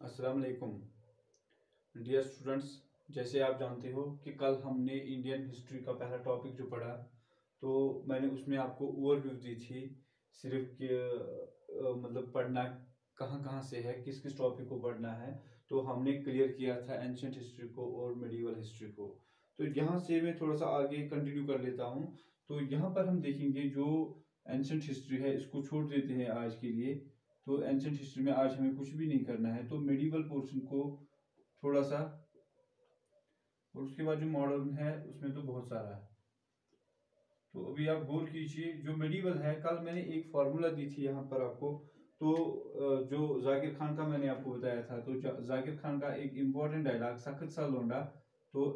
अस्सलाम वालेकुम dear students. जैसे आप जानते हो कि कल हमने इंडियन हिस्ट्री का पहला टॉपिक जो पढ़ा, तो मैंने उसमें आपको ओवरव्यू दी थी सिर्फ कि मतलब पढ़ना कहाँ कहाँ से है, किस किस टॉपिक को पढ़ना है। तो हमने क्लियर किया था एंशिएंट हिस्ट्री को और मेडिवल हिस्ट्री को। तो यहाँ से मैं थोड़ा सा आगे कंटिन्यू कर लेता हूँ। तो यहाँ पर हम देखेंगे जो एंशिएंट हिस्ट्री है इसको छोड़ देते हैं आज के लिए। तो एंशिएंट हिस्ट्री में आज हमें कुछ भी नहीं करना है, तो मेडिवल पोर्शन को थोड़ा सा, और उसके बाद जो मॉडर्न है उसमें तो बहुत सारा है। तो अभी आप गौर कीजिए, जो मेडिवल है कल मैंने एक फार्मूला दी थी यहाँ पर आपको। तो जो जाकिर खान का मैंने आपको बताया था, तो जाकिर खान का एक इम्पोर्टेंट डायलॉग सख्त सा लोंडा, तो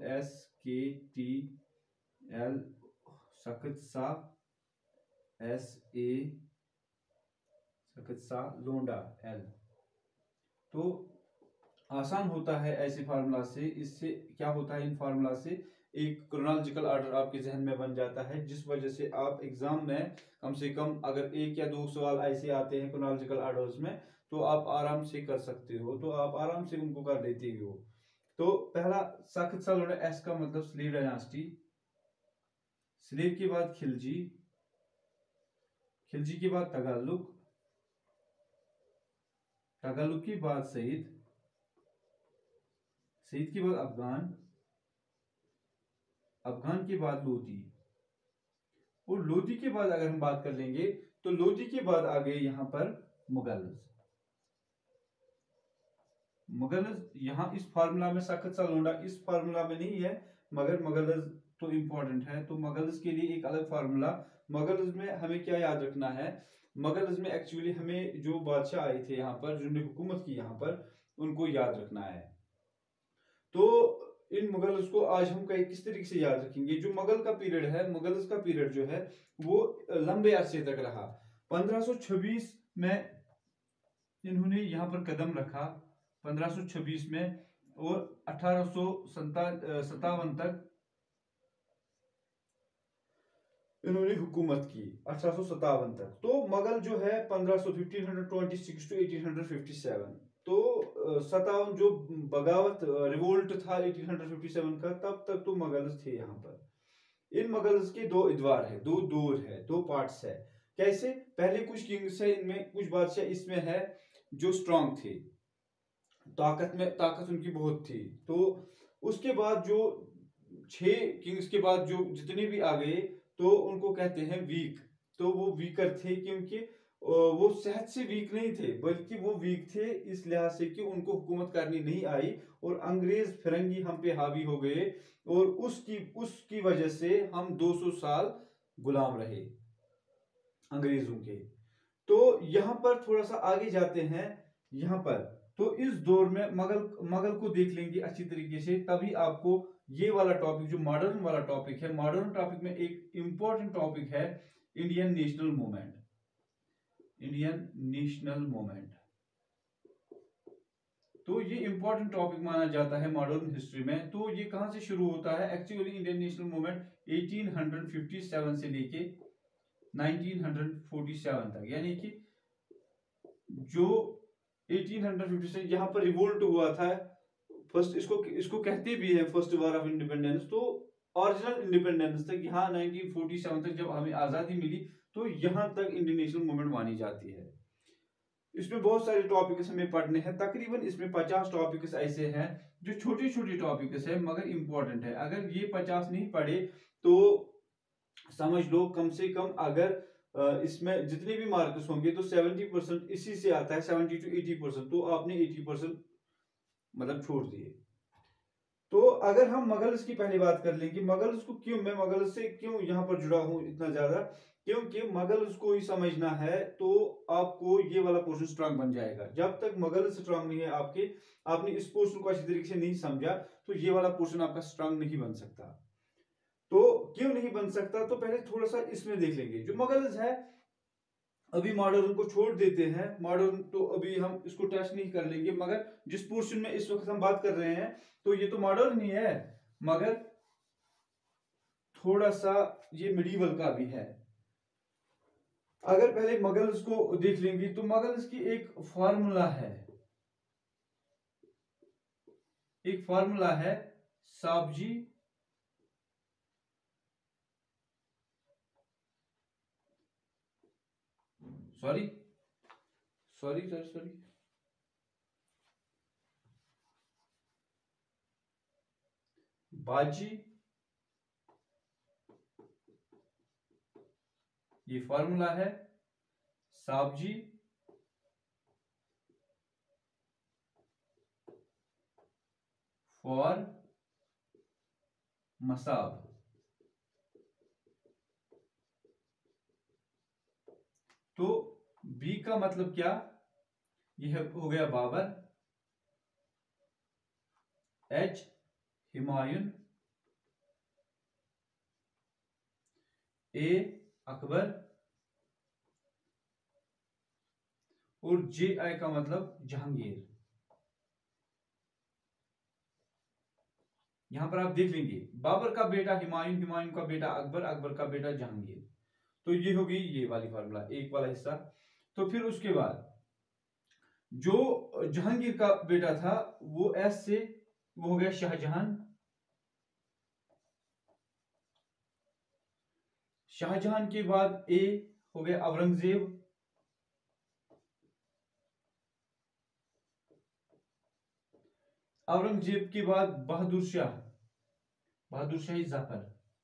SKTL सख्त सा, SA सख्त सा लोंडा L। तो आसान होता है ऐसे फार्मूला से। इससे क्या होता है, इन फार्मूला से एक क्रोनोलॉजिकल ऑर्डर आपके जहन में बन जाता है, जिस वजह से आप एग्जाम में कम से कम अगर एक या दो सवाल ऐसे आते हैं क्रोनोलॉजिकल ऑर्डर्स में, तो आप आराम से कर सकते हो, तो आप आराम से उनको कर लेते हो। तो पहला सख्त सा लोंडा, एस का मतलब स्लेव डायनास्टी, स्लेव के बाद खिलजी, खिलजी के बाद तगालुक, तगालुक के बाद सईद, सईद के बाद अफगान, अफगान के बाद लोधी, और लोधी के बाद अगर हम बात कर लेंगे तो लोधी के बाद आ गए यहाँ पर मुगल्स। मुगल्स यहाँ इस फार्मूला में सख्त सा लोंडा इस फार्मूला में नहीं है, मगर मुगल्स तो इंपॉर्टेंट है। तो मुगल्स के लिए एक अलग फार्मूला। मुगल्स में हमें क्या याद रखना है, मुगल्स में एक्चुअली हमें जो बादशाह आए थे यहाँ पर, जिन्होंने हुकूमत की यहाँ पर, उनको याद रखना है। तो इन मुगल्स को आज हम किस तरीके से याद रखेंगे। जो मुगल का पीरियड है, मुगल्स का पीरियड जो है वो लंबे अरसे तक रहा। 1526 में इन्होंने यहाँ पर कदम रखा, 1526 में, और 1857 तक इन्होंने हुकूमत की, 1857 तक। तो मुगल जो है 1526 टू 1857, तो 57 जो बगावत रिवोल्ट था 1857 का, तब तक तो मुगल्स थे यहाँ पर। इन मुगल्स के दो इदवार है, दो दौर है, दो पार्ट्स है। कैसे, पहले कुछ किंग्स है, इनमें कुछ बादशाह इसमें है जो स्ट्रांग थे, ताकत उनकी बहुत थी। तो उसके बाद जो 6 किंग्स के बाद जो जितने भी आ गए, तो उनको कहते हैं वीक। तो वो वीकर थे क्योंकि वो सेहत से वीक नहीं थे, बल्कि वो वीक थे इस लिहाज से कि उनको हुकूमत करनी नहीं आई, और अंग्रेज फिरंगी हम पे हावी हो गए, और उसकी उसकी वजह से हम 200 साल गुलाम रहे अंग्रेजों के। तो यहां पर थोड़ा सा आगे जाते हैं यहां पर। तो इस दौर में मगल मगल को देख लेंगे अच्छी तरीके से, तभी आपको ये वाला टॉपिक जो मॉडर्न वाला टॉपिक है, मॉडर्न टॉपिक में एक इंपॉर्टेंट टॉपिक है Indian national movement. Indian national movement, तो ये इंपॉर्टेंट टॉपिक माना जाता है मॉडर्न हिस्ट्री में। तो ये कहां से शुरू होता है, एक्चुअली इंडियन नेशनल मूवमेंट 1857 से लेके 1947 तक, यानी कि जो 1850 से यहाँ पर रिवोल्ट हुआ था फर्स्ट, इसको इसको कहते भी है फर्स्ट वार ऑफ इंडिपेंडेंस। तो ओरिजिनल इंडिपेंडेंस तक यहाँ 1947 तक जब हमें आजादी मिली, तो यहाँ तक इंडियन नेशनल मूवमेंट मानी जाती है। इसमें बहुत सारे टॉपिक्स हमें पढ़ने हैं, तकरीबन इसमें 50 टॉपिक्स ऐसे हैं जो छोटे छोटे टॉपिक्स हैं मगर इंपॉर्टेंट है। अगर ये 50 नहीं पढ़े तो समझ लो कम से कम, अगर इसमें जितने भी मार्क्स होंगे तो 70% इसी से आता है, 70 to 80%, तो आपने 80% मतलब छोड़ दिए। तो अगर हम मुगल्स की पहले बात कर लें कि मुगल्स को क्यों, मैं मुगल्स से क्यों यहाँ पर जुड़ा हूँ इतना ज्यादा, क्योंकि मुगल्स को ही समझना है तो आपको ये वाला पोर्शन स्ट्रांग बन जाएगा। जब तक मुगल स्ट्रांग नहीं है आपके, आपने इस पोर्शन को अच्छी तरीके से नहीं समझा, तो ये वाला पोर्शन आपका स्ट्रांग नहीं बन सकता। तो क्यों नहीं बन सकता, तो पहले थोड़ा सा इसमें देख लेंगे। जो मुगल्स है, अभी मॉडर्न को छोड़ देते हैं, मॉडर्न तो अभी हम इसको टच नहीं कर लेंगे, मगर जिस पोर्शन में इस वक्त हम बात कर रहे हैं, तो ये तो मॉडर्न ही है, मगर थोड़ा सा ये मिडीवल का भी है। अगर पहले मुगल्स को देख लेंगे, तो मुगल्स की एक फार्मूला है, एक फार्मूला है साबजी सॉरी सॉरी सर सॉरी बाजी, ये फार्मूला है साबजी फॉर मसाब। तो बी का मतलब क्या, यह हो गया बाबर, एच हुमायूं, ए अकबर, और जे आई का मतलब जहांगीर। यहां पर आप देख लेंगे बाबर का बेटा हुमायूं, हुमायूं का बेटा अकबर, अकबर का बेटा जहांगीर। तो ये होगी ये वाली फार्मूला, एक वाला हिस्सा। तो फिर उसके बाद जो जहांगीर का बेटा था वो एस से वो हो गया शाहजहां, शाहजहां के बाद ए हो गया औरंगजेब, औरंगजेब के बाद बहादुर शाह, बहादुर शाही जफर,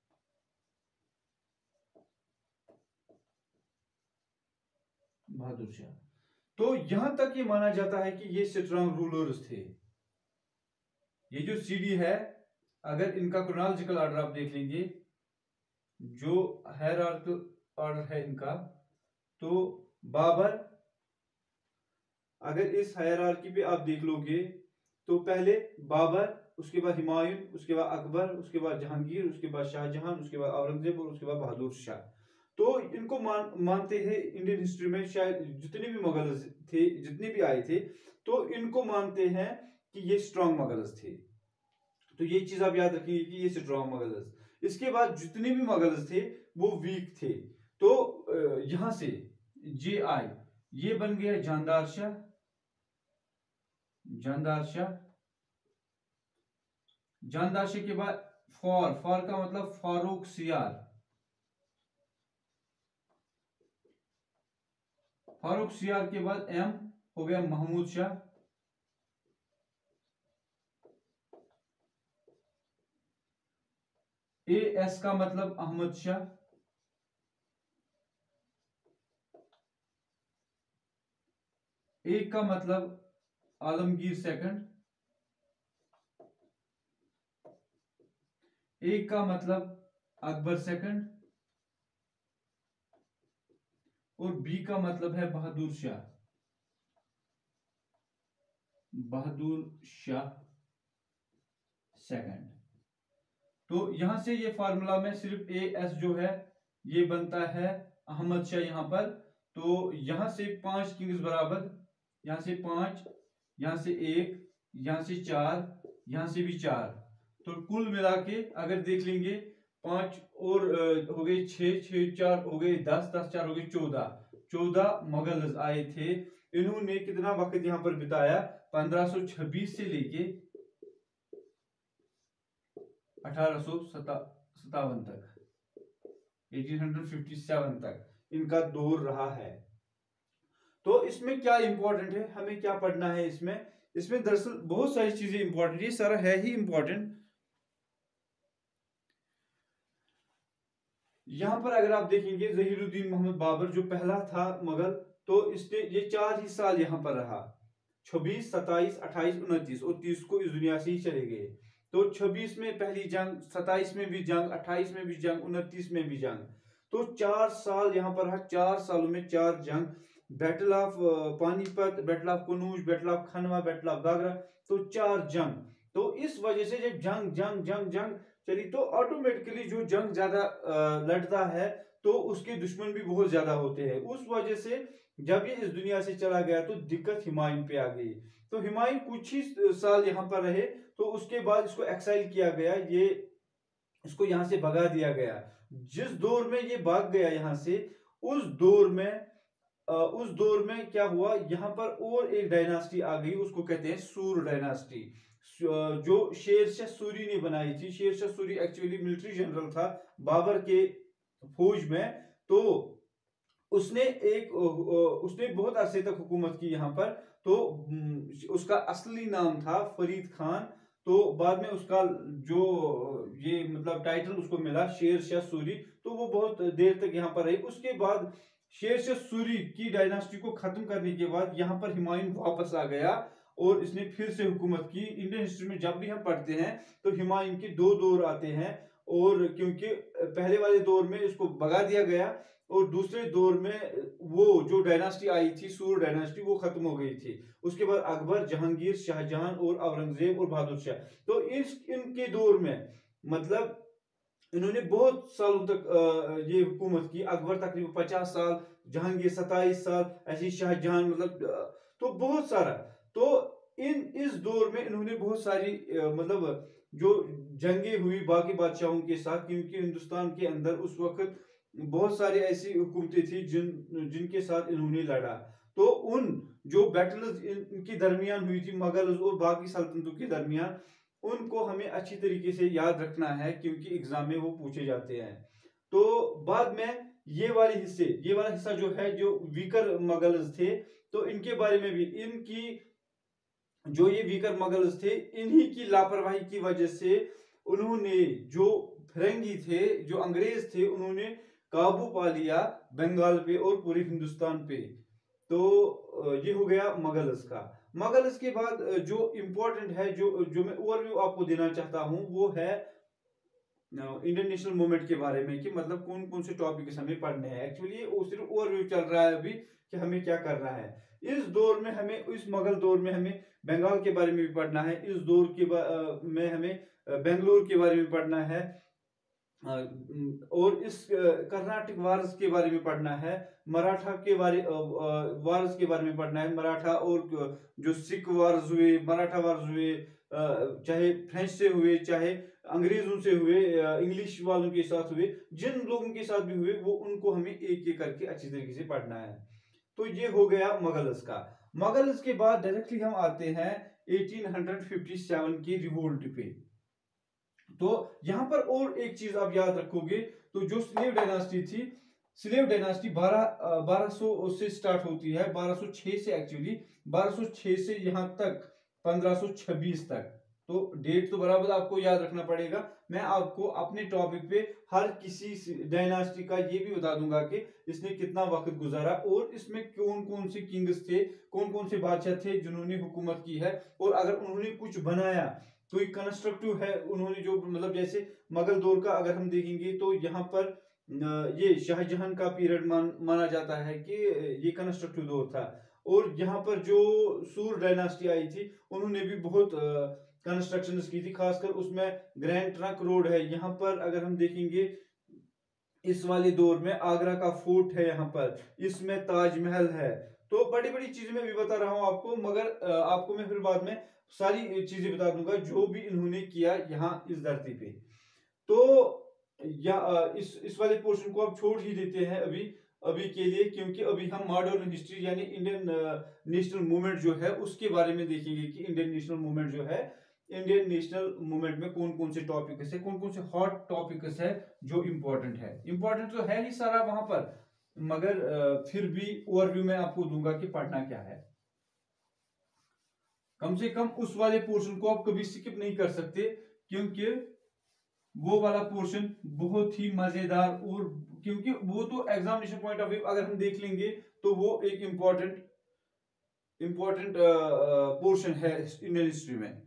बहादुर शाह। तो यहां तक ये माना जाता है कि ये स्ट्रांग रूलर्स थे। ये जो सीडी है, अगर इनका क्रोनोलॉजिकल ऑर्डर आप देख लेंगे, जो हायरार्किकल ऑर्डर है इनका, तो बाबर, अगर इस हायरार्की पे आप देख लोगे तो पहले बाबर, उसके बाद हुमायूं, उसके बाद अकबर, उसके बाद जहांगीर, उसके बाद शाहजहां, उसके बाद औरंगजेब और उसके बाद बहादुर शाह। तो इनको मानते हैं इंडियन हिस्ट्री में, शायद जितने भी मुगल थे, जितने भी आए थे, तो इनको मानते हैं कि ये स्ट्रांग मुगल्स थे। तो ये चीज आप याद रखिए कि ये स्ट्रांग मुगल्स। इसके बाद जितने भी मुगल्स थे वो वीक थे। तो यहां से जे आई, ये बन गया जानदार शाह, जानदार शाह, जानदार शाह के बाद फॉर का मतलब फारूक सियार, फारूक सियार के बाद एम हो गया महमूद शाह, ए एस का मतलब अहमद शाह, ए का मतलब आलमगीर सेकंड, ए का मतलब अकबर सेकंड, और बी का मतलब है बहादुर शाह, बहादुर शाह सेकंड। तो यहां से ये फार्मूला में सिर्फ ए एस जो है ये बनता है अहमद शाह यहां पर। तो यहां से 5 किंग्स बराबर, यहां से 5, यहां से 1, यहां से 4, यहां से भी 4। तो कुल मिला के अगर देख लेंगे 5 और हो गए 6, 6 4 हो गए 10, 10 4 हो गए 14, 14 मुगल्स आए थे। इन्होंने कितना वक्त यहां पर बिताया, 1526 से लेके 1857 तक, 1857 तक इनका दौर रहा है। तो इसमें क्या इंपॉर्टेंट है, हमें क्या पढ़ना है इसमें, इसमें दरअसल बहुत सारी चीजें इंपॉर्टेंट, ये सारा है ही इंपॉर्टेंट। यहां पर अगर आप देखेंगे जहीरुद्दीन मोहम्मद बाबर जो पहला था मुगल, तो इसने ये 4 ही साल यहां पर रहा, 26, 27, 28, 29 और 30 को इस दुनिया से ही चले गए। तो 26 में पहली जंग, 27 में भी जंग, 28 में भी जंग, 29 में भी जंग। तो 4 साल यहां पर रहा, 4 सालों में 4 जंग, battle of Panipat, battle of Kannauj, battle of Khanwa, battle of Ghaghra, तो 4 जंग। तो इस वजह से जब जंग जंग जंग जंग चली तो ऑटोमेटिकली जो जंग ज्यादा लड़ता है तो उसके दुश्मन भी बहुत ज्यादा होते हैं। उस वजह से जब ये इस दुनिया से चला गया तो दिक्कत हुमायूं पे आ गई। तो हुमायूं कुछ ही साल यहाँ पर रहे, तो उसके बाद इसको एक्साइल किया गया, ये इसको यहाँ से भगा दिया गया। जिस दौर में ये भाग गया यहाँ से, उस दौर में क्या हुआ, यहाँ पर और एक डायनास्टी आ गई, उसको कहते हैं सूर डायनास्टी। जो शेरशाह सूरी ने बनाई थी। Shershah Suri actually military general था बाबर के फौज में। तो उसने बहुत अरसे तक हुकूमत की यहाँ पर। तो उसका असली नाम था फरीद खान। तो बाद में उसका जो ये मतलब टाइटल उसको मिला शेरशाह सूरी। तो वो बहुत देर तक यहाँ पर रही। उसके बाद शेरशाह सूरी की डायनास्टी को खत्म करने के बाद यहाँ पर हुमायूं वापस आ गया और इसने फिर से हुकूमत की। इंडियन हिस्ट्री में जब भी हम पढ़ते हैं तो हुमायूं के दो दौर आते हैं, और क्योंकि पहले वाले दौर में इसको भगा दिया गया और दूसरे दौर में वो जो डायनास्टी आई थी सूर डायनास्टी वो खत्म हो गई थी। उसके बाद अकबर, जहांगीर, शाहजहां और औरंगजेब और बहादुर शाह। तो इनके दौर में मतलब इन्होंने बहुत सालों तक ये हुकूमत की। अकबर तकरीबन 50 साल, जहांगीर 27 साल, ऐसी शाहजहां मतलब तो बहुत सारा। तो इस दौर में इन्होंने बहुत सारी मतलब जो जंगे हुई बाकी बादशाहों के साथ, क्योंकि हिंदुस्तान के अंदर उस वक्त बहुत सारी ऐसी हुकूमतें थी जिनके साथ इन्होंने लड़ा। तो उन जो बैटल्स इनके दरमियान हुई थी मुगल्स और बाकी सल्तनतों के दरमियान, उनको हमें अच्छी तरीके से याद रखना है क्योंकि एग्जाम में वो पूछे जाते हैं। तो बाद में ये वाला हिस्सा जो है, जो वीकर मुगल्स थे, तो इनके बारे में भी इनकी जो ये वीकर मुगल्स थे, इन्हीं की लापरवाही की वजह से उन्होंने जो फिरंगी थे, जो अंग्रेज थे, उन्होंने काबू पा लिया बंगाल पे और पूरे हिंदुस्तान पे। तो ये हो गया मुगल्स का। मुगल्स के बाद जो इम्पोर्टेंट है, जो जो मैं ओवरव्यू आपको देना चाहता हूं, वो है इंडियन नेशनल मूवमेंट के बारे में कि मतलब कौन कौन से टॉपिक हमें पढ़ने हैं। एक्चुअली वो सिर्फ ओवरव्यू चल रहा है अभी कि हमें क्या करना है। इस दौर में हमें, इस मुगल दौर में हमें बंगाल के बारे में भी पढ़ना है। इस दौर के में हमें बेंगलोर के बारे में पढ़ना है, और इस कर्नाटक वार्स के बारे में पढ़ना है, मराठा के वार्स के बारे में पढ़ना है। मराठा और जो सिख वार्स हुए, मराठा वार्स हुए, चाहे फ्रेंच से हुए, चाहे अंग्रेजों से हुए, इंग्लिश वालों के साथ हुए, जिन लोगों के साथ भी हुए, वो उनको हमें एक एक करके अच्छी तरीके से पढ़ना है। तो ये हो गया मुगल्स का। मुगल्स के बाद डायरेक्टली हम आते हैं 1857 की रिवोल्ट पे। तो यहां पर और एक चीज आप याद रखोगे, तो जो स्लेव डायनास्टी थी, स्लेव डायनास्टी 1200 से स्टार्ट होती है, 1206 से एक्चुअली, 1206 से यहां तक 1526 तक। तो डेट तो बराबर आपको याद रखना पड़ेगा। मैं आपको अपने टॉपिक पे हर किसी डायनास्टी का ये भी बता दूंगा कि इसने कितना वक्त गुजारा और इसमें कौन कौन से किंग्स थे, कौन कौन से बादशाह थे जिन्होंने हुकूमत की है, और अगर उन्होंने कुछ बनाया तो ये कंस्ट्रक्टिव है। उन्होंने जो मतलब जैसे मुगल दौर का अगर हम देखेंगे तो यहाँ पर ये शाहजहां का पीरियड माना जाता है कि ये कंस्ट्रक्टिव दौर था। और यहाँ पर जो सूर डायनास्टी आई थी, उन्होंने भी बहुत कंस्ट्रक्शन की थी, खासकर उसमें ग्रैंड ट्रंक रोड है। यहाँ पर अगर हम देखेंगे इस वाले दौर में आगरा का फोर्ट है, यहाँ पर इसमें ताजमहल है। तो बड़ी बड़ी चीजें मैं भी बता रहा हूँ आपको, मगर आपको मैं फिर बाद में सारी चीजें बता दूंगा जो भी इन्होंने किया यहाँ इस धरती पे। तो या इस वाले पोर्शन को आप छोड़ ही देते हैं अभी अभी के लिए, क्योंकि अभी हम मॉडर्न हिस्ट्री यानी इंडियन नेशनल मूवमेंट जो है उसके बारे में देखेंगे कि इंडियन नेशनल मूवमेंट जो है, इंडियन नेशनल मूवमेंट में कौन कौन से टॉपिक्स है, कौन कौन से हॉट टॉपिक्स है जो इंपॉर्टेंट है। इंपॉर्टेंट तो है ही सारा वहां पर, मगर फिर भी ओवरव्यू में आपको दूंगा कि पढ़ना क्या है। कम से कम उस वाले पोर्शन को आप कभी स्किप नहीं कर सकते, क्योंकि वो वाला पोर्शन बहुत ही मजेदार, और क्योंकि वो तो एग्जामिनेशन पॉइंट ऑफ व्यू अगर हम देख लेंगे तो वो एक इंपॉर्टेंट पोर्शन है इंडियन हिस्ट्री में।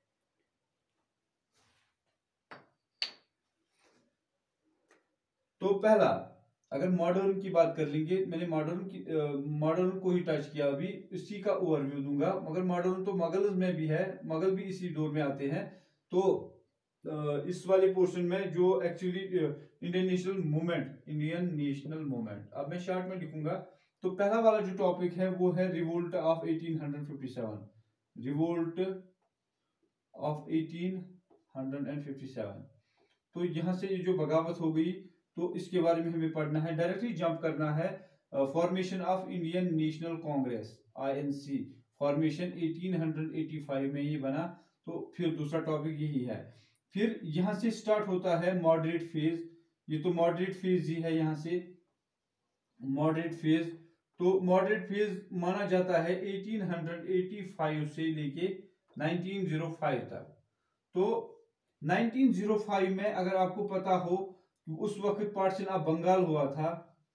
तो पहला, अगर मॉडर्न की बात कर लेंगे, मैंने मॉडर्न को ही टच किया, अभी इसी का ओवरव्यू दूंगा। मगर मॉडर्न तो मुगल्स में भी है, मुगल भी इसी दौर में आते हैं। तो इस वाले पोर्शन में जो एक्चुअली इंडियन नेशनल मूवमेंट, अब मैं शॉर्ट में लिखूंगा। तो पहला वाला जो टॉपिक है वो है रिवोल्ट ऑफ 1857, रिवोल्ट ऑफ 1857। तो यहां से ये जो बगावत हो गई, तो इसके बारे में हमें पढ़ना है। डायरेक्टली जंप करना है, formation of Indian national congress, INC formation 1885 में ये बना। तो फिर दूसरा टॉपिक यही है। फिर यहां से स्टार्ट होता है मॉडरेट फेज। ये तो मॉडरेट फेज ही है, यहां से मॉडरेट फेज। तो मॉडरेट फेज माना जाता है 1885 से लेके 1905 तक। तो 1905 में अगर आपको पता हो, उस वक्त पार्टीशन ऑफ बंगाल हुआ था।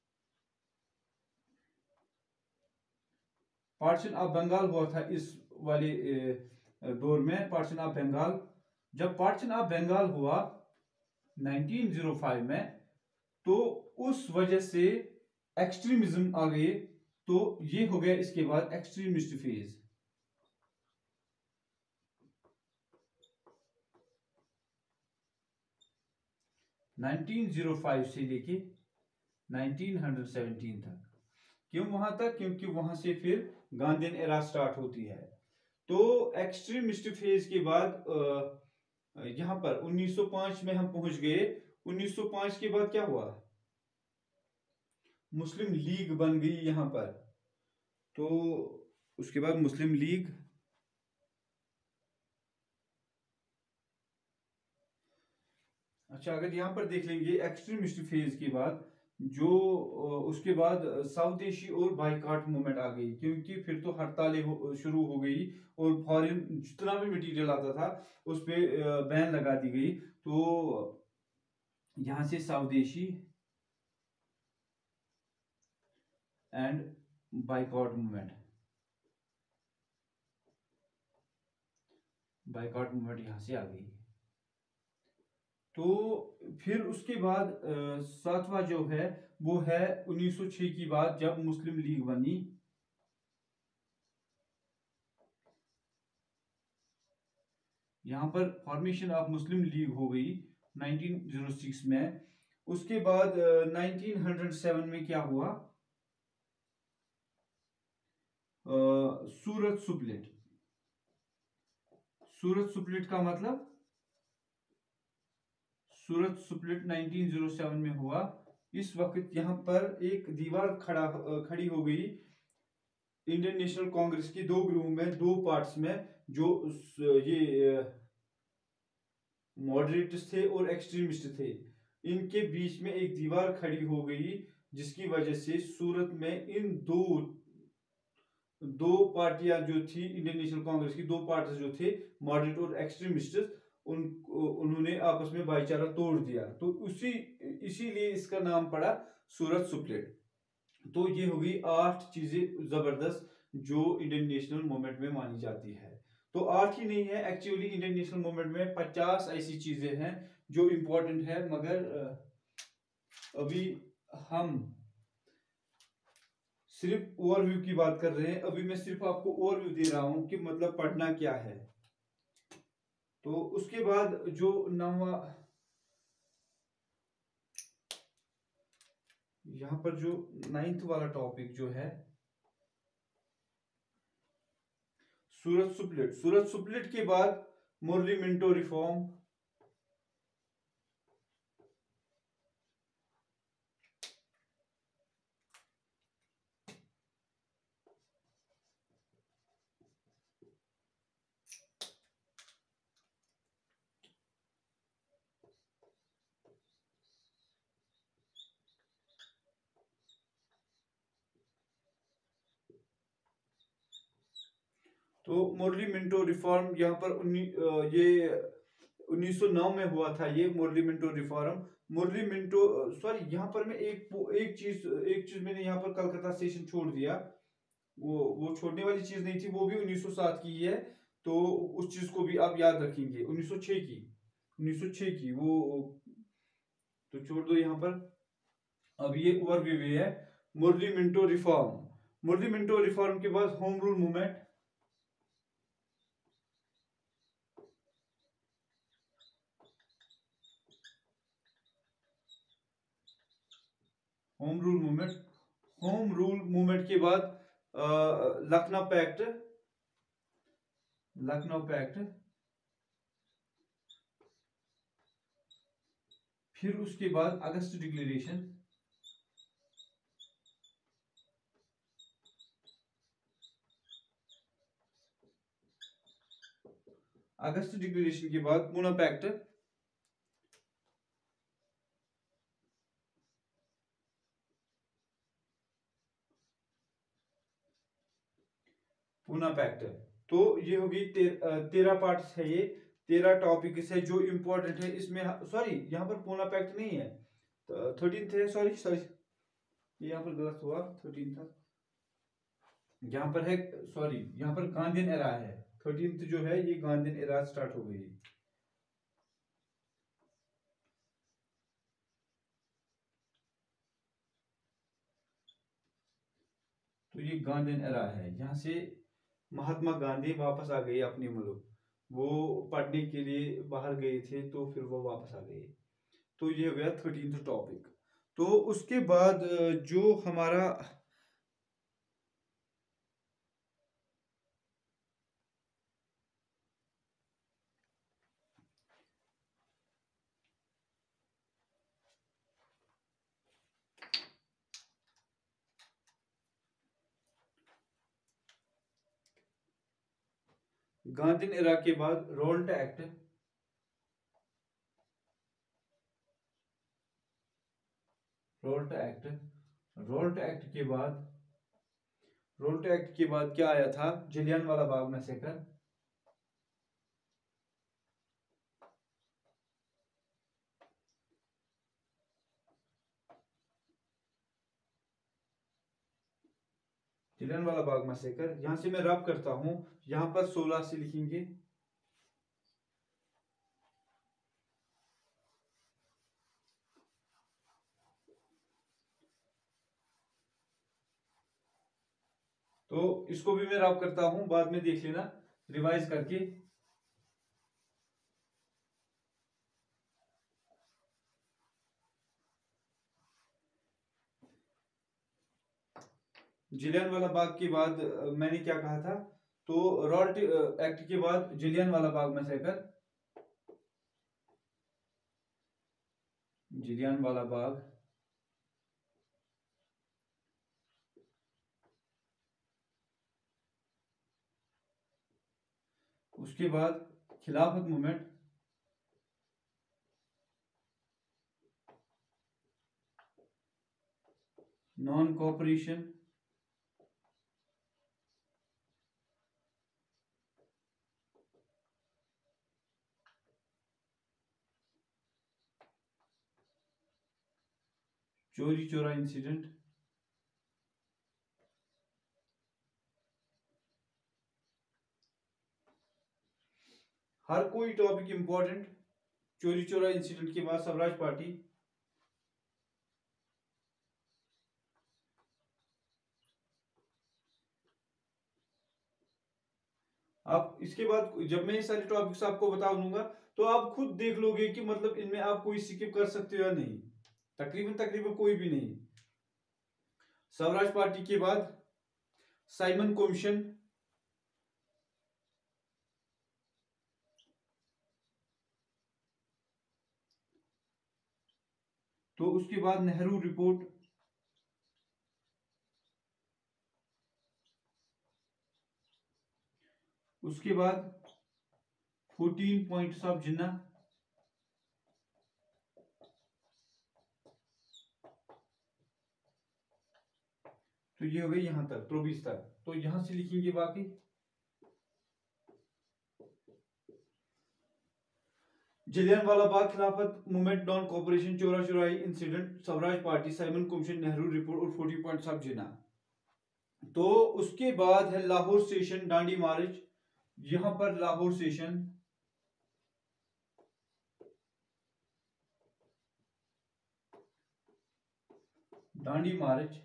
पार्टीशन ऑफ बंगाल हुआ था इस वाले दौर में, पार्टीशन ऑफ बंगाल। जब पार्टीशन ऑफ बंगाल हुआ 1905 में, तो उस वजह से एक्सट्रीमिज्म आ गए। तो ये हो गया इसके बाद एक्सट्रीमिस्ट फेज। 1905 से लेके 1917 तक। क्यों वहां तक? क्योंकि वहां से फिर गांधीयन एरा स्टार्ट होती है। तो एक्सट्रीमिस्ट फेज के बाद यहां पर 1905 में हम पहुंच गए। 1905 के बाद क्या हुआ? मुस्लिम लीग बन गई यहां पर। तो उसके बाद मुस्लिम लीग, अच्छा अगर यहां पर देख लेंगे एक्सट्रीमिस्ट फेज के बाद, जो उसके बाद साउथ एशिया और बाइकाट मूवमेंट आ गई। क्योंकि फिर तो हड़तालें शुरू हो गई और फॉरेन जितना भी मटेरियल आता था उस पे बैन लगा दी गई। तो यहां से south Asia and boycott movement, boycott movement यहां से आ गई। तो फिर उसके बाद सातवां जो है वो है 1906 की बात, जब मुस्लिम लीग बनी। यहां पर फॉर्मेशन ऑफ मुस्लिम लीग हो गई 1906 में। उसके बाद 1907 में क्या हुआ? सूरत स्प्लिट। सूरत स्प्लिट का मतलब, सूरत स्प्लिट 1907 में हुआ। इस वक्त यहां पर एक दीवार खड़ी हो गई इंडियन नेशनल कांग्रेस की, दो ग्रुप में, दो पार्ट्स में। जो ये मॉडरेट्स थे और एक्सट्रीमिस्ट थे, इनके बीच में एक दीवार खड़ी हो गई, जिसकी वजह से सूरत में इन दो पार्टियां जो थी इंडियन नेशनल कांग्रेस की, दो पार्टी जो थे मॉडरेट और एक्सट्रीमिस्ट, उन्होंने आपस में भाईचारा तोड़ दिया। तो इसीलिए इसका नाम पड़ा सूरत स्प्लिट। तो ये होगी 8 चीजें जबरदस्त जो इंडियन नेशनल मूवमेंट में मानी जाती है। तो 8 ही नहीं है, एक्चुअली इंडियन नेशनल मूवमेंट में 50 ऐसी चीजें हैं जो इंपॉर्टेंट है। मगर अभी हम सिर्फ ओवरव्यू की बात कर रहे हैं। अभी मैं सिर्फ आपको ओवरव्यू दे रहा हूं कि मतलब पढ़ना क्या है। तो उसके बाद जो नवा, यहां पर जो 9th वाला टॉपिक जो है सूरत स्प्लिट। सूरत स्प्लिट के बाद मुरली मिंटो रिफॉर्म। तो मुरली मिंटो रिफॉर्म यहाँ पर ये 1909 में हुआ था। ये Morley Minto reform, Morley Minto, sorry यहाँ पर मैं एक चीज मैंने यहाँ पर कलकत्ता सेशन छोड़ दिया। वो छोड़ने वाली चीज नहीं थी, वो भी 1907 की ही है। तो उस चीज को भी आप याद रखेंगे। 1906 की वो तो छोड़ दो यहाँ पर। अब ये ओवरव्यू भी है Morley Minto reform. Morley Minto reform के बाद home rule movement. Home rule movement, home rule movement के बाद लखनऊ पैक्ट, लखनऊ पैक्ट। फिर उसके बाद अगस्त डिक्लेरेशन। अगस्त डिक्लेरेशन के बाद पूना पैक्ट, पूना पैक्ट। तो ये होगी 13 पार्ट्स है, ये 13 टॉपिक्स है जो इंपॉर्टेंट है इसमें। सॉरी, यहाँ पर पूना पैक्ट नहीं है, 13th है, सॉरी सॉरी, यहाँ पर गलत हुआ, 13 था, यहाँ पर है, सॉरी, यहाँ पर गांधीन एरा है। 13th जो है ये गांधीन एरा स्टार्ट हो गई। तो ये गांधीन एरा है, यहाँ से महात्मा गांधी वापस आ गए अपने मुल्क, वो पढ़ने के लिए बाहर गए थे तो फिर वो वापस आ गए। तो ये हो गया 13th टॉपिक। तो उसके बाद जो हमारा गांधीन एरा के बाद Rowlatt act, Rowlatt act, Rowlatt act के बाद, रोल्ट एक्ट के बाद क्या आया था, जलियांवाला बाग मैसेकर। जलियांवाला बाग मैसेकर, यहां से मैं रब करता हूं, यहां पर 16 से लिखेंगे। तो इसको भी मैं रब करता हूं, बाद में देख लेना रिवाइज करके। जलियांवाला बाग के बाद मैंने क्या कहा था, तो रॉल्ट एक्ट के बाद जलियांवाला बाग मैसेकर, जलियांवाला बाग, उसके बाद खिलाफत मूवमेंट, नॉन कोऑपरेशन, चोरी चोरा इंसिडेंट, हर कोई टॉपिक इंपॉर्टेंट। चोरी चोरा इंसिडेंट के बाद स्वराज पार्टी, आप इसके बाद जब मैं ये सारे टॉपिक्स आपको बता दूंगा तो आप खुद देख लोगे कि मतलब इनमें आप कोई स्किप कर सकते हो या नहीं, तकरीबन तकरीबन कोई भी नहीं। स्वराज पार्टी के बाद साइमन कमीशन, तो उसके बाद नेहरू रिपोर्ट, उसके बाद 14 पॉइंट्स ऑफ जिन्ना, तो ये हो गई यहां तक 24 तक। तो यहां से लिखेंगे बाकी जलियांवाला बाग, खिलाफत movement, non cooperation, Chaura Chauri incident, Swaraj party, Simon commission, Nehru report और 40 पॉइंट्स ऑफ जिन्ना। तो उसके बाद है लाहौर सेशन, डांडी मार्च, यहां पर Lahore session, Dandi march,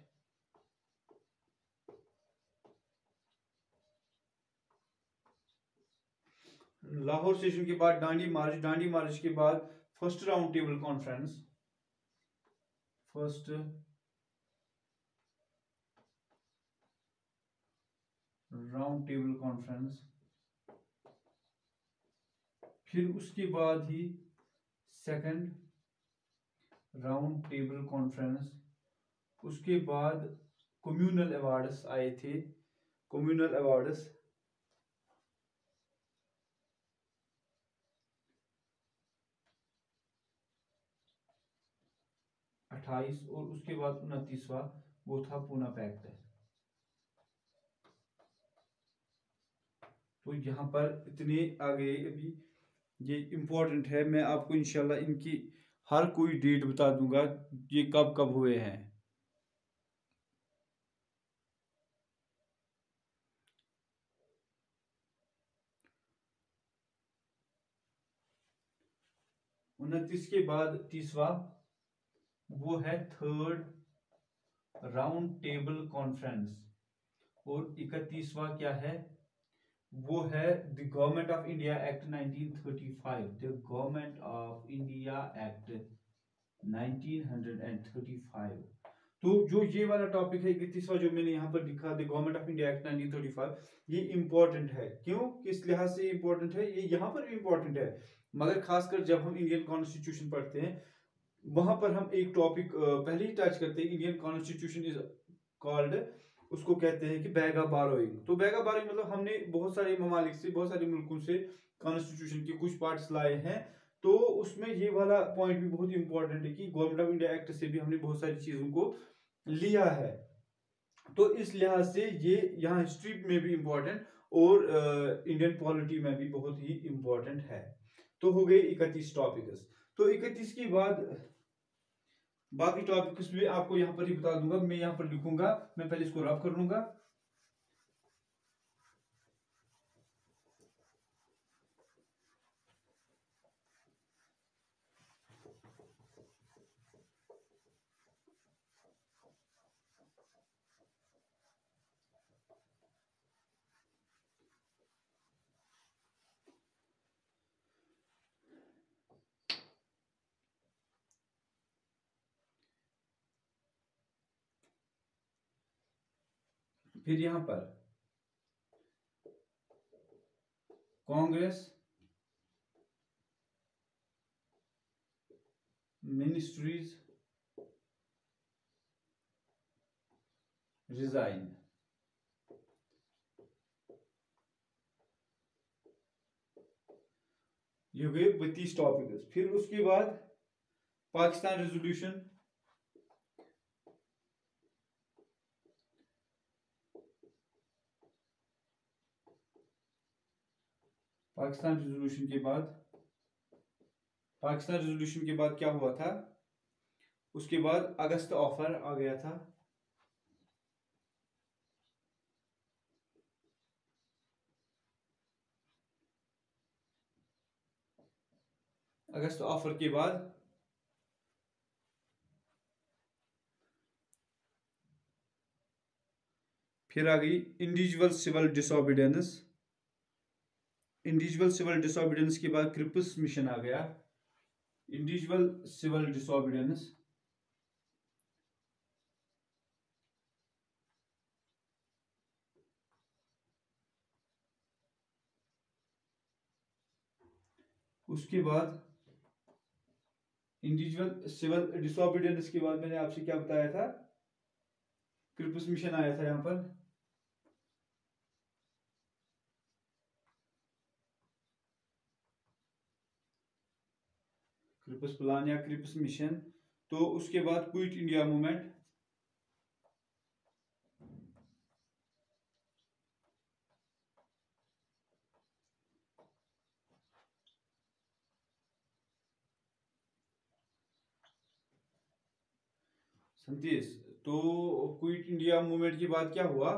Lahore session के बाद डांडी मार्च, डांडी मार्च के बाद first round table conference, first round table conference, फिर उसके बाद ही सेकंड राउंड टेबल कॉन्फ्रेंस, उसके बाद कम्युनल अवार्ड्स आए थे, कम्युनल अवार्ड्स, 28 और उसके बाद 29वां वो था पूना पैक्ट। तो यहाँ पर इतने आ गए अभी, ये इम्पोर्टेंट है, मैं आपको इंशाल्लाह इनकी हर कोई डेट बता दूंगा ये कब कब हुए हैं। उनतीस के बाद 30वां वो है थर्ड राउंड टेबल कॉन्फ्रेंस। और 31वां क्या है, वो है the government of India act 1935, the government of India act 1935। तो जो ये वाला टॉपिक है 31वां जो मैंने यहाँ पर लिखा the government of India act 1935, ये इंपॉर्टेंट है। क्यों, किस लिहाज से इंपॉर्टेंट है, ये यहाँ पर भी इंपॉर्टेंट है, मगर खासकर जब हम इंडियन कॉन्स्टिट्यूशन पढ़ते हैं वहां पर हम एक टॉपिक पहले ही टच करते हैं। इंडियन कॉन्स्टिट्यूशन इज कॉल्ड, उसको कहते हैं कि बैग ऑफ बारोइंग। तो बैग ऑफ बारोइंग मतलब हमने बहुत सारे ममालिक से, बहुत सारे मुल्कों से कॉन्स्टिट्यूशन के कुछ पार्ट्स लाए हैं। तो उसमें ये वाला पॉइंट भी बहुत इंपॉर्टेंट है कि गवर्नमेंट ऑफ इंडिया एक्ट से भी हमने बहुत सारी चीजों को लिया है। तो इस लिहाज से ये यहाँ हिस्ट्री में भी इंपॉर्टेंट और इंडियन पॉलिटी में भी बहुत ही इंपॉर्टेंट है। तो हो गए 31 टॉपिक्स। तो 31 के बाद बाकी टॉपिक्स भी आपको यहाँ पर ही बता दूंगा, मैं यहाँ पर लिखूंगा, मैं पहले इसको रफ कर लूंगा। फिर यहाँ पर कांग्रेस मिनिस्ट्रीज रिजाइन। ये हो गए 32 टॉपिक्स। फिर उसके बाद पाकिस्तान रेजोल्यूशन, पाकिस्तान रेजोल्यूशन के बाद, पाकिस्तान रेजोल्यूशन के बाद क्या हुआ था, उसके बाद अगस्त ऑफर आ गया था। अगस्त ऑफर के बाद फिर आ गई individual civil disobedience. Individual civil disobedience के बाद क्रिप्स मिशन आ गया, इंडिविजुअल सिविल डिसोबीडियंस। उसके बाद इंडिविजुअल सिविल डिसोबीडियंस के बाद मैंने आपसे क्या बताया था, क्रिप्स मिशन आया था यहाँ पर। क्रिप्स प्लान या क्रिप्स मिशन। तो उसके बाद क्विट इंडिया मूवमेंट, संतीस। तो क्विट इंडिया मूवमेंट के बाद क्या हुआ,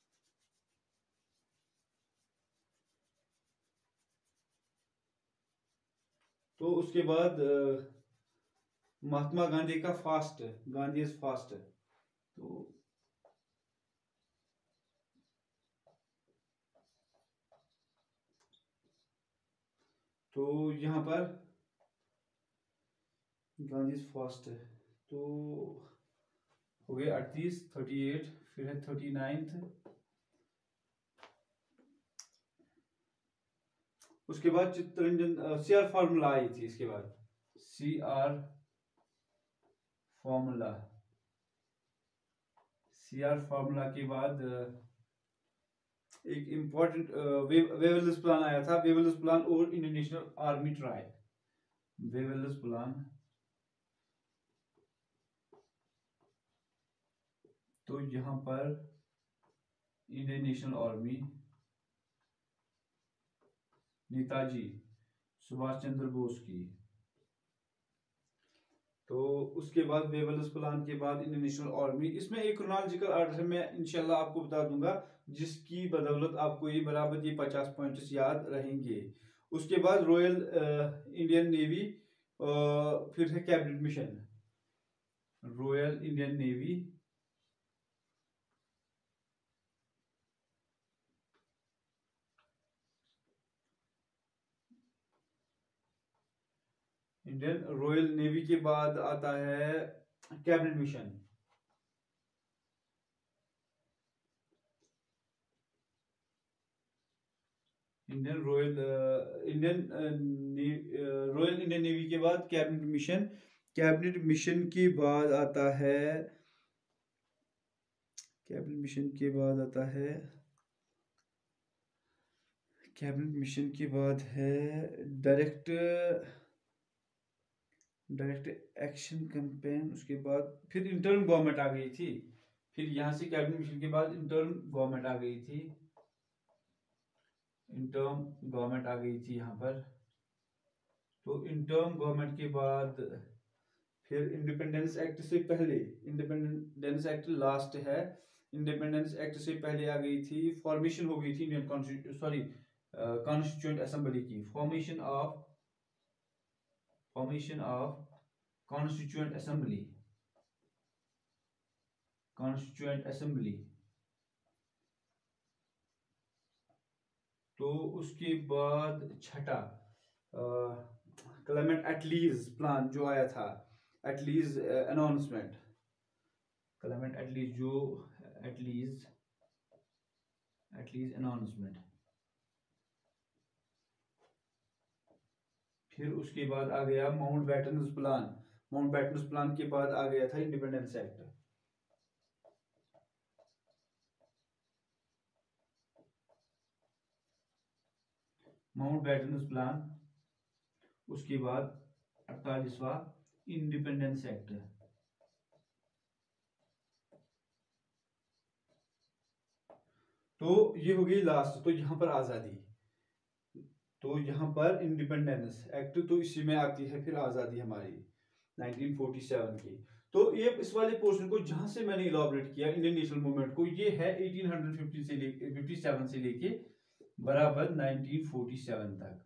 तो उसके बाद महात्मा गांधी का फास्ट, गांधी फास्ट। तो यहाँ पर गांधी फास्ट है। तो हो गए 38, 38, फिर है 39। उसके बाद चित्तरंजन सीआर फार्मूला आई थी, इसके बाद सीआर फार्मूला, सीआर फार्मूला के बाद एक इंपॉर्टेंट वेवल्स प्लान आया था, वेवल्स प्लान और Indian national army trial. Wavell's plan तो यहाँ पर Indian national army, Netaji Subhash Chandra Bose की। तो उसके बाद वेवल्स प्लान के बाद इंडियन नेशनल आर्मी, इसमें एक क्रोनोलॉजिकल ऑर्डर है, मैं इंशाल्लाह आपको बता दूंगा, जिसकी बदौलत आपको ये बराबर ये 50 पॉइंट्स याद रहेंगे। उसके बाद रॉयल इंडियन नेवी, फिर है cabinet mission, royal Indian navy, Indian royal navy के बाद आता है cabinet mission. Indian royal Indian navy के बाद कैबिनेट मिशन, कैबिनेट मिशन के बाद आता है, कैबिनेट मिशन के बाद आता है, कैबिनेट मिशन के बाद है डायरेक्ट एक्शन कैंपेन। उसके बाद फिर इंटर्न गवर्नमेंट आ गई थी, फिर यहाँ से कैबिनेट मिशन के बाद इंटर्न गवर्नमेंट आ गई थी, इंटर्म गवर्नमेंट आ गई थी यहाँ पर। तो इंटर्म गवर्नमेंट के बाद फिर इंडिपेंडेंस एक्ट से पहले, इंडिपेंडेंस एक्ट लास्ट है, इंडिपेंडेंस एक्ट से पहले आ गई थी, फॉर्मेशन हो गई थी इंडियन कॉन्स्टिट्यूएंट असेंबली की, formation of constituent assembly, constituent assembly. तो उसके बाद छठा क्लेमेंट एटलीज प्लान जो आया था, एटलीज अनाउंसमेंट, क्लेमेंट एटलीज जो एटलीज अनाउंसमेंट। फिर उसके बाद आ गया माउंटबेटन्स प्लान, माउंटबेटन्स प्लान के बाद आ गया था इंडिपेंडेंस एक्ट। माउंटबेटन्स प्लान, उसके बाद 48वां इंडिपेंडेंस एक्ट। तो ये हो गई लास्ट। तो यहाँ पर आजादी, तो यहाँ पर इंडिपेंडेंस एक्ट, तो इसी में आती है फिर आजादी हमारी 1947 की। तो ये इस वाले पोर्शन को जहां से मैंने इलाबोरेट किया इंडियन नेशनल मूवमेंट को, ये है 1850 से लेके 57 से लेके बराबर 1947 तक।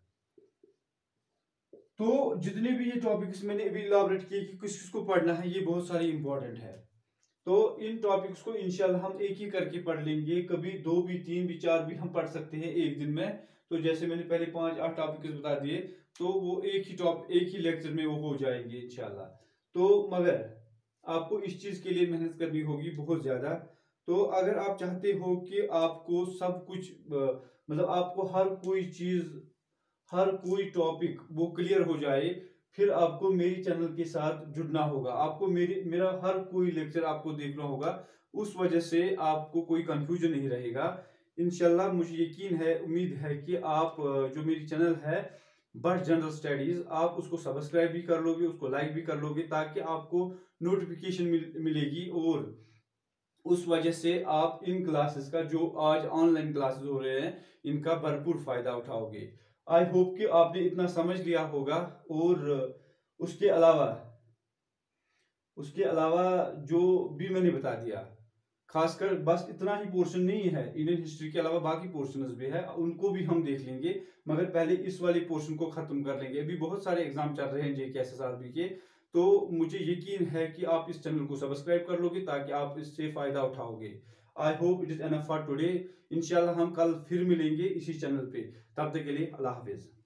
तो जितने भी ये टॉपिक्स मैंने अभी इलाबोरेट किए कि किस किसको पढ़ना है, ये बहुत सारे इंपॉर्टेंट है। तो इन टॉपिक्स को इंशाल्लाह हम एक ही करके पढ़ लेंगे, कभी 2 भी 3 भी 4 भी हम पढ़ सकते हैं एक दिन में। तो जैसे मैंने पहले 5-8 टॉपिक्स बता दिए, तो वो एक ही लेक्चर में वो हो जाएंगे इंशाल्लाह। तो मगर आपको इस चीज के लिए मेहनत करनी होगी बहुत ज्यादा। तो अगर आप चाहते हो कि आपको सब कुछ मतलब आपको हर कोई चीज, हर कोई टॉपिक वो क्लियर हो जाए, फिर आपको मेरी चैनल के साथ जुड़ना होगा, आपको मेरा हर कोई लेक्चर आपको देखना होगा। उस वजह से आपको कोई कंफ्यूजन नहीं रहेगा इंशाल्लाह। मुझे यकीन है, उम्मीद है कि आप जो मेरी चैनल है बट जनरल स्टडीज, आप उसको सब्सक्राइब भी कर लोगे, उसको लाइक भी कर लोगे, ताकि आपको नोटिफिकेशन मिलेगी, और उस वजह से आप इन क्लासेस का, जो आज ऑनलाइन क्लासेस हो रहे हैं, इनका भरपूर फायदा उठाओगे। आई होप कि आपने इतना समझ लिया होगा। और उसके अलावा जो भी मैंने बता दिया, खासकर बस इतना ही पोर्शन नहीं है, इंडियन हिस्ट्री के अलावा बाकी पोर्शंस भी है, उनको भी हम देख लेंगे। मगर पहले इस वाले पोर्शन को खत्म कर लेंगे। अभी बहुत सारे एग्जाम चल रहे हैं जेके एसएसआरबी के, तो मुझे यकीन है कि आप इस चैनल को सब्सक्राइब कर लोगे, ताकि आप इससे फायदा उठाओगे। I hope it is enough for today. इंशाल्लाह हम कल फिर मिलेंगे इसी चैनल पे, तब तक के लिए अल्लाह हाफिज।